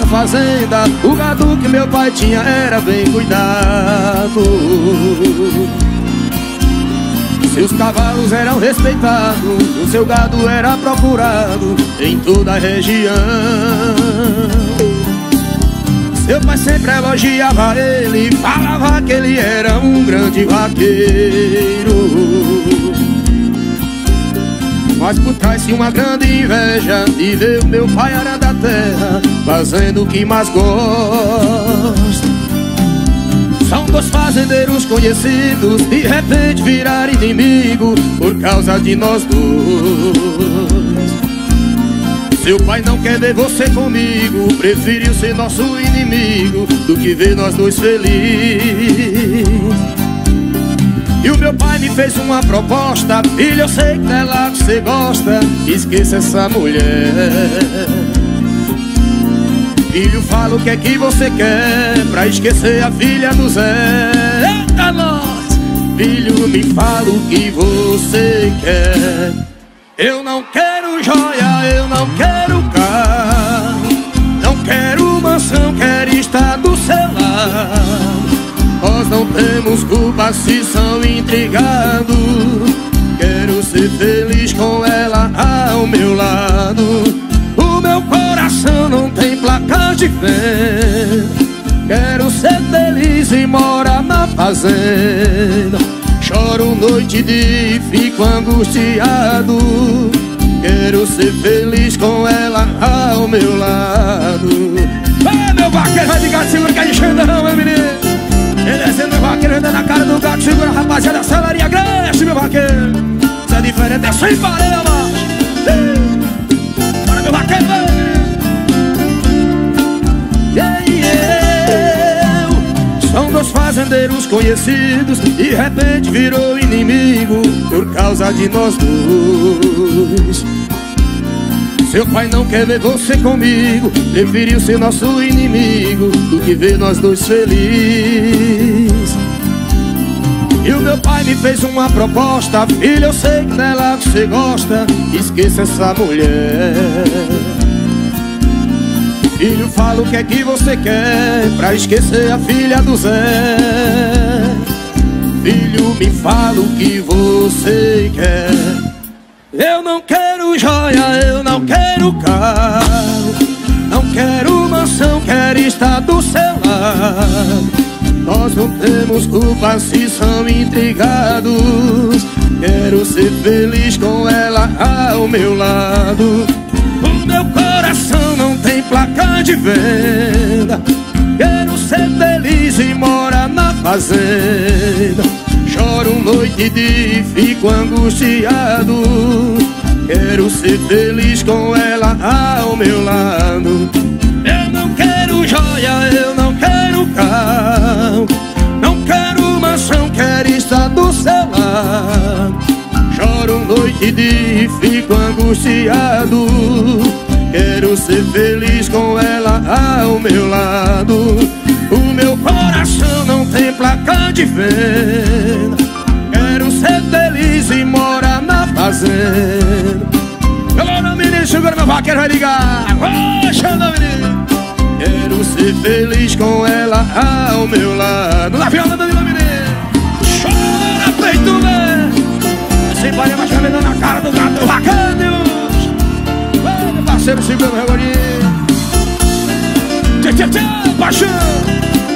fazenda. O gado que meu pai tinha era bem cuidado. Seus cavalos eram respeitados, o seu gado era procurado em toda a região. Seu pai sempre elogiava ele, falava que ele era um grande vaqueiro. Mas por trás tinha uma grande inveja de ver o meu pai arando a terra, fazendo o que mais gosta. São dois fazendeiros conhecidos, de repente viraram inimigo por causa de nós dois. Seu pai não quer ver você comigo, preferiu ser nosso inimigo do que ver nós dois felizes. E o meu pai me fez uma proposta: filho, eu sei que dela você gosta, esqueça essa mulher. Filho, fala o que é que você quer pra esquecer a filha do Zé. Eita nós! Filho, me fala o que você quer. Eu não quero joia, eu não quero carro, não quero mansão, quero estar do seu lado. Nós não temos culpa se são intrigados. Quero ser feliz com ela ao meu lado. O meu coração não tem placa de venda. Quero ser feliz e morar na fazenda. Choro noite e dia e fico angustiado. Quero ser feliz com ela ao meu lado. Ei, meu vaqueiro, vai de gato, segura que a gente anda não, meu menino. Ele é sendo meu vaqueiro, anda na cara do gato, segura, rapaziada, celaria grande, meu vaqueiro. Isso é diferente, é sem pareia, macho. Bora, meu vaqueiro, São dois fazendeiros conhecidos, de repente virou inimigo por causa de nós dois. Seu pai não quer ver você comigo, preferiu ser nosso inimigo do que ver nós dois felizes. E o meu pai me fez uma proposta: filho, eu sei que dela você gosta, esqueça essa mulher. Filho, fala o que é que você quer pra esquecer a filha do Zé. Filho, me fala o que você quer. Eu não quero joia, eu não quero carro, não quero mansão, quero estar do seu lado. Nós não temos culpa se são intrigados. Quero ser feliz com ela ao meu lado. O meu coração não tem placa de venda. Quero ser feliz e morar na fazenda. Choro noite e dia e fico angustiado. Quero ser feliz com ela ao meu lado. Eu não quero joia, eu não quero carro, não quero mansão, quero estar do seu lado. Choro noite e dia e fico angustiado. Quero ser feliz com ela ao meu lado. O meu coração não tem placa de venda. Quero ser feliz e morar na fazenda. Agora, menino, segura meu vaqueiro, vai ligar. Oxa, menino. Quero ser feliz com ela ao meu lado. Na viola da menino. Chora, peito, né? Sem parar mais caminhando na cara do gato vaqueiro. Vai, meu parceiro, segura meu regolinho. Tchê, tchê, tchê, paixão.